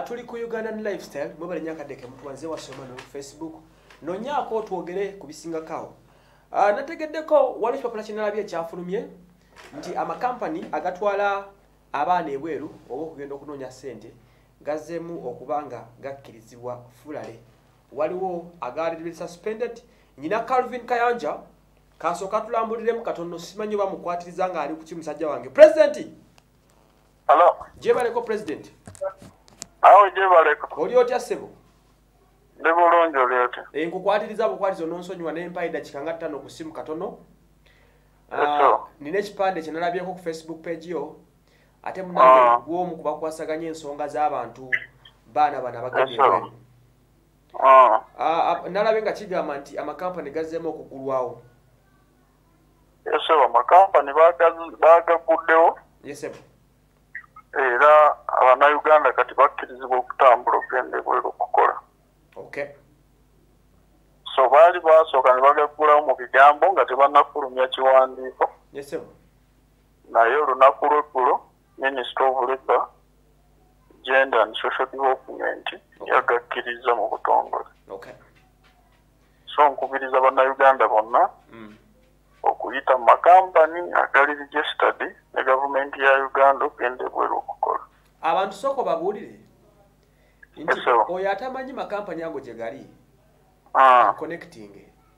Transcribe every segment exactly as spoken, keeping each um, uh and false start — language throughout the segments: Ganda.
tuli ku Ugandan Lifestyle mwebale nyakadeke mtu wanze wasoma no Facebook nonyako tuogere kubisingakawo. Uh, nategeddeko wali papula kinalabye kyafulumye nti ama company agatwala abaana ebweru oba okugenda okunonya sente gazemu okubanga gakkirizibwa fulale. Waliwo agali suspended nyina Calvin Kayanja kasoka tulambuliremu katono simanyi ba mukwatiriza nga ali ku kimusajja wange. President. Hello. Jebaleko president. Awo jebaleko. Oli otya sebo? Ndi bulungi oli otya? E nkukwatiriza bukwatizo nonsonyiwa n'empaida kikanga ttano ku simu katono. Ah, uh, nine ekipande kye nalabyeko ku Facebook page yo. Ate munange uh, gwomu kubakwasaganya ensonga z'abantu baana bana bagende ebweru. Ah. Uh, nalabye nga kigamba nti amakampani gazzeemu okugulwawo. Yesebo amakampani bagaguddewo. Yesebo. Era Abannayuganda kati bakkirizibwa okutambula okugenda ebweru okukola. Okay. So baali basooka ne bagaggulawo mu bigambo nga tebannafulumya kiwandiiko. Yesebo. Naye olunaku lw'eggulo Minister of Labour, Gender and Social Development okay. yagakkiriza mu butongole. Okay. So nkubiriza Bannayuganda bonna mm. okuyita mu makampani agali registered ne gavumenti ya Uganda okugenda ebweru okukola. Abantu soko babuulire nti yes, oyo atamanyi makampani ago gye gali ah. connecting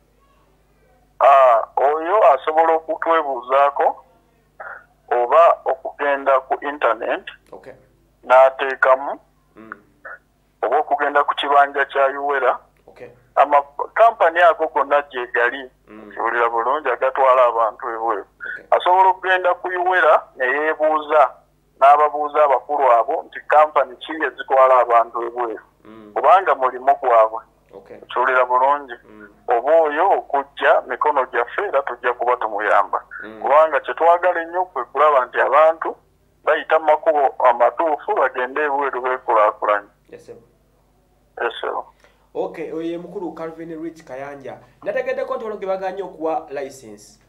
ah, oyo asobola okutwebuuzaako oba okugenda ku internet okay. n'ateekamu mm. oba okugenda ku kibanja kya Uwera okay. amakampani ago gonna gye gali mm. kiwulira bulungi agatwala abantu ebweru okay. asobola okugenda ku Uwera ne yeebuuza n'ababuuza abakulu abo nti kampani ki ezitwala abantu ebweru mm. kubanga mulimu gwabwe okay. kiwulira bulungi mm. oba oyo okujja mikono gyaffe era tujja kuba tumuyamba mm. kubanga kyetwagala ennyo kwe kulaba nti abantu bayita mu makubo amatuufu bagende ebweru beekulaakulanye. Yes, yes, okay, oye mukulu Calvin Rich Kayanja nategeddeko nti olwo ge baganye okuwa license.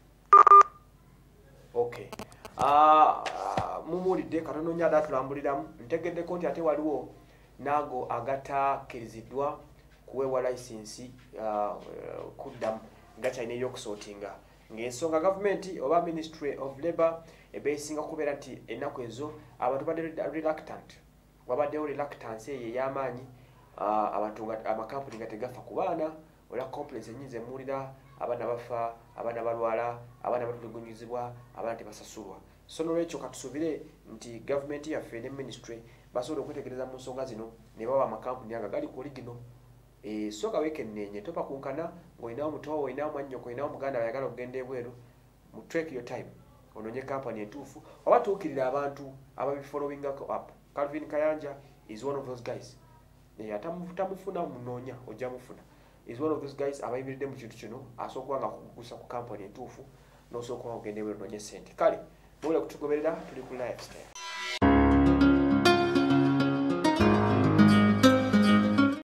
Okay. Ah, uh, mumulidde katono nnyo adatulambuliramu ntegeddeko nti ate waliwo nago agatakkirizibwa kuwewa license uh, kuddamu nga kyalina eby'okusootinga ng'ensonga gavumenti oba Ministry of Labour ebeesinga kubeera nti ennaku ezo abantu badde reluctant wabaddewo reluctance eyo ey'amaanyi uh, abantu amakampuni nga tegafa ku baana ola complaints ennyingi emuwulira abaana bafa abaana balwala abaana batulugunyizibwa abaana tebasasulwa. So n'olwekyo katusuubire nti gavumenti yaffe ne ministry basobola okwetegereza mu nsonga zino ne baba amakampuni aga gali ku oligino. E, soka wekenneenye topa kunkana ng'olinawo mutowo olinawo mwannyoko olinawo muganda bayagala okugenda ebweru mu track your time ononye kampani entuufu oba tuukirira abantu ababifollowingako up. Calvin Kayanja is one of those guys. Ne atamufuna munoonya ojja mufuna. Is one of those guys abayimiride mu kintu kino asooka nga kugusa ku kampani entuufu n'osooka okugenda ebweru ononye ssente. Kale mule kutugoberera tuli ku lifestyle.